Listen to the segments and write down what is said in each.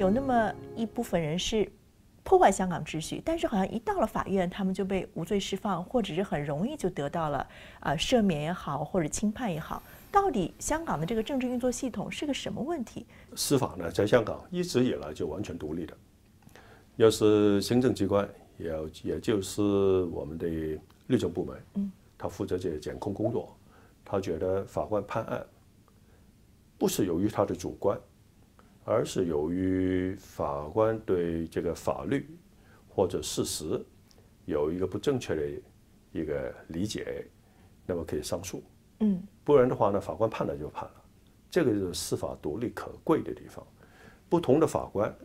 有那么一部分人是破坏香港秩序，但是好像一到了法院，他们就被无罪释放，或者是很容易就得到了赦免也好，或者轻判也好。到底香港的这个政治运作系统是个什么问题？ 司法呢，在香港一直以来就完全独立的，要是行政机关，也就是我们的律政部门，他负责这个检控工作，他觉得法官判案不是由于他的主观，而是由于法官对这个法律或者事实有一个不正确的一个理解，那么可以上诉。不然的话呢，法官判了就判了。这个是司法独立可贵的地方。不同的法官，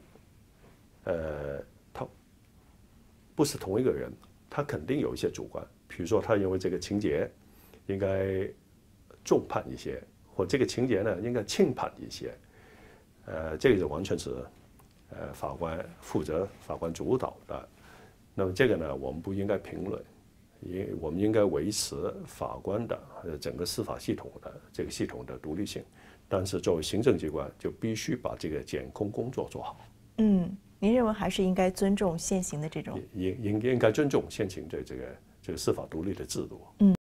他不是同一个人，他肯定有一些主观。比如说，他认为这个情节应该重判一些，或这个情节呢应该轻判一些。这个就完全是法官负责、法官主导的。那么这个呢，我们不应该评论。我们应该维持法官的整个司法系统的这个系统的独立性，但是作为行政机关就必须把这个检控工作做好。 您认为还是应该尊重现行的这种？ 应该尊重现行的这个司法独立的制度。